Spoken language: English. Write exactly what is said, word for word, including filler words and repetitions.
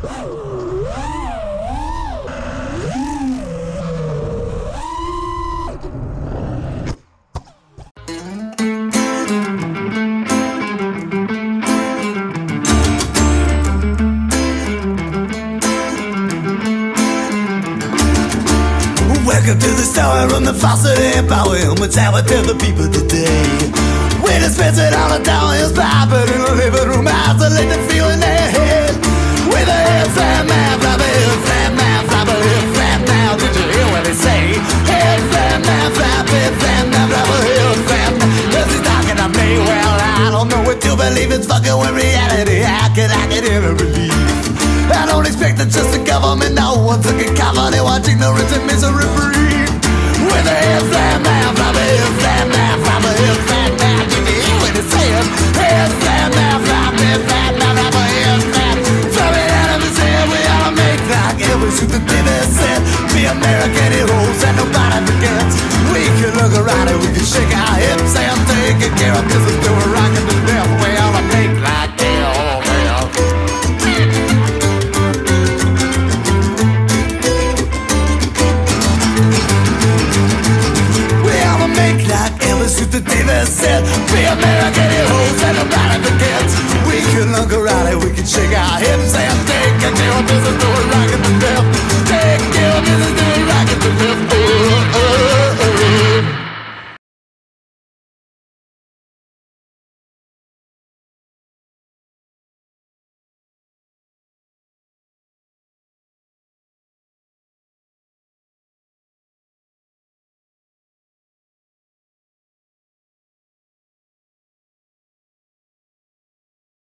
Welcome to the story from the faucet and power. What's how I tell the people today. We dispense it all the downhill's popping in the living room, isolated, feeling their head. With a head flat man, flap a head flat man, flap a head flat now. Did you hear what they say? Head flat man, flap head flat man, flap a head flat man. Cause he's talking to me, well I don't know what to believe. It's fucking with reality, how can I get ever believe? I don't expect that just the government, no one's looking cover. They watch ignorance and misery breed. With a head flat man, flap a head flat man, flap a head flat man. Did you hear what they say? Head flat man, flap head flat man, flap a head flat. Flap it out of his head, we ought to make like every suit that T B S said. Be American heroes and nobody forgets. We can look around and we can shake our hips and take care of business till we're rocking to death. We ought to make like hell, oh hell. The Davis said, be American heroes and nobody forgets. We can look around and we can shake our hips and